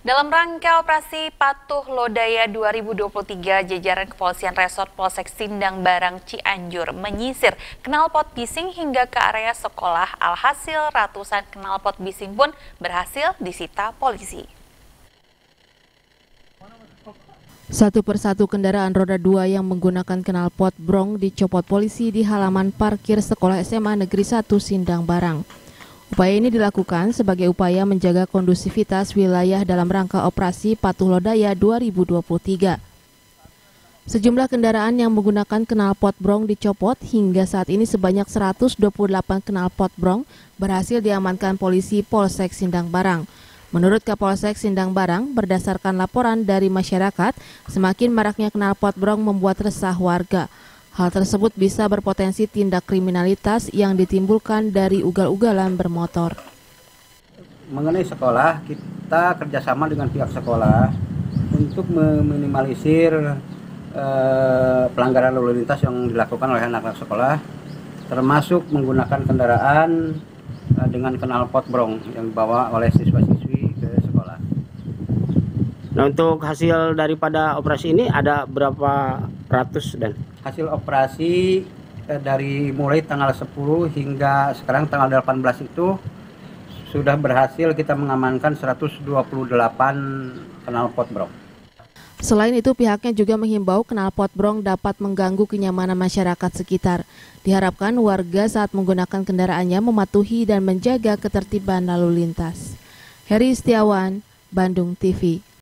Dalam rangka operasi Patuh Lodaya 2023, jajaran Kepolisian Resort Polsek Sindang Barang Cianjur menyisir knalpot bising hingga ke area sekolah. Alhasil ratusan knalpot bising pun berhasil disita polisi. Satu persatu kendaraan roda 2 yang menggunakan knalpot brong dicopot polisi di halaman parkir Sekolah SMA Negeri 1 Sindang Barang. Upaya ini dilakukan sebagai upaya menjaga kondusivitas wilayah dalam rangka operasi Patuh Lodaya 2023. Sejumlah kendaraan yang menggunakan knalpot brong dicopot, hingga saat ini sebanyak 128 knalpot brong berhasil diamankan polisi Polsek Sindang Barang. Menurut Kapolsek Sindang Barang, berdasarkan laporan dari masyarakat, semakin maraknya knalpot brong membuat resah warga. Hal tersebut bisa berpotensi tindak kriminalitas yang ditimbulkan dari ugal-ugalan bermotor. Mengenai sekolah, kita kerjasama dengan pihak sekolah untuk meminimalisir pelanggaran lalu lintas yang dilakukan oleh anak-anak sekolah, termasuk menggunakan kendaraan dengan knalpot brong yang dibawa oleh siswa-siswi ke sekolah. Nah, untuk hasil daripada operasi ini ada berapa ratus dan? Hasil operasi dari mulai tanggal 10 hingga sekarang tanggal 18 itu sudah berhasil kita mengamankan 128 knalpot brong. Selain itu, pihaknya juga menghimbau knalpot brong dapat mengganggu kenyamanan masyarakat sekitar. Diharapkan warga saat menggunakan kendaraannya mematuhi dan menjaga ketertiban lalu lintas. Heri Setiawan, Bandung TV.